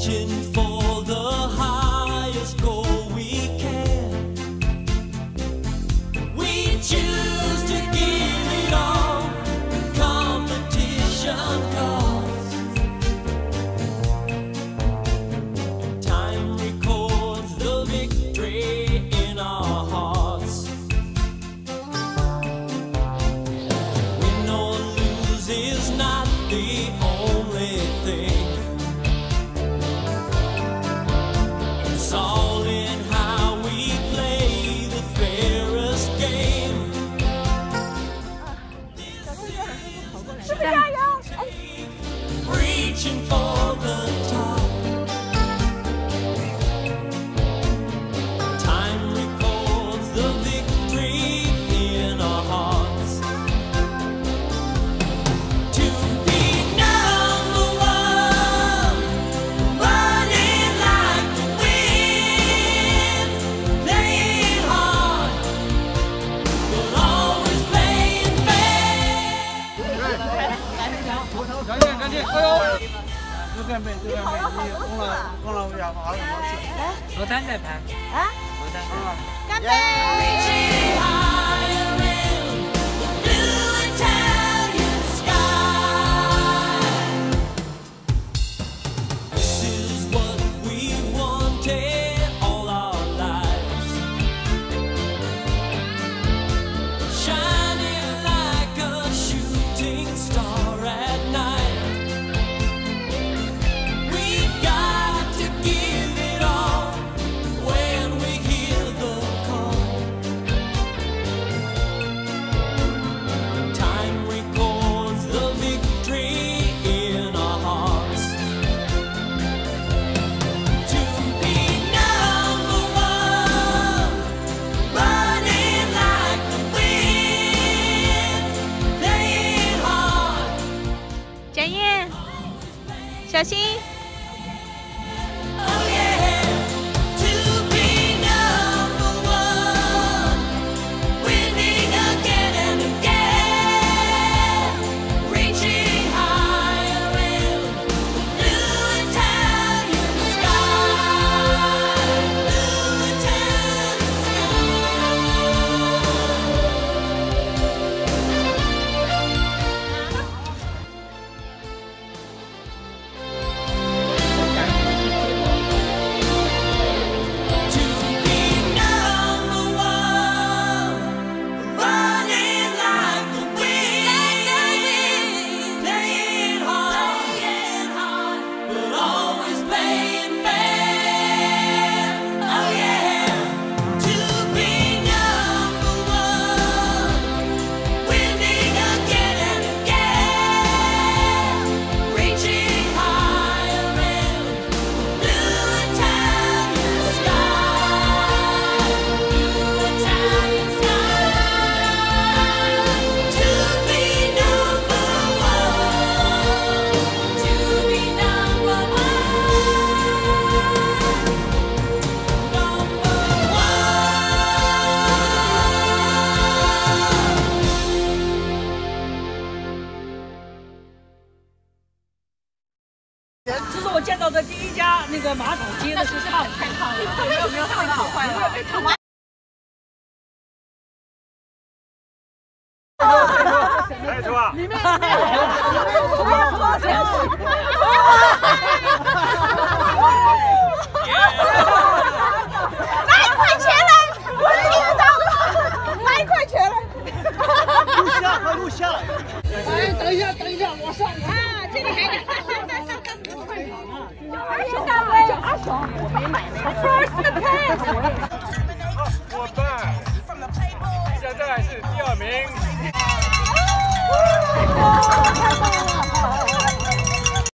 reaching for the highest goal we can. We choose to give it all when competition calls. Time records the victory in our hearts. Win or lose is not the only thing. It's all in how we play the fairest game. 是不是加油？ Reaching for the top. Time records the victory in our hearts. To be number one, running like the wind, playing hard, but always playing fair. 赶紧赶紧，加油！就干杯，就干杯！你忘了为啥爬了多次？ 罗丹在拍。 啊， 罗丹。 干杯！ Reaching higher in the blue Italian sky. This is what we wanted all our lives. Shining like a shooting star at night. We've got to give it all when we hear the call. Time records the victory in our hearts. To be number one, running like the wind, playing hard. 展燕，小心！ Oh yeah, to be number one, winning again and again, reaching higher in the blue Italian sky, blue Italian To be number one, running like the wind, playing hard, but always playing fair. Oh yeah, to be number one, winning again and again, reaching higher in blue Italian sky, blue Italian sky. To be number one, to be number one. 这是我见到的第一家那个马桶接的是烫，太烫了，没有烫到坏了，被烫完。 来是吧？ 里面，里面，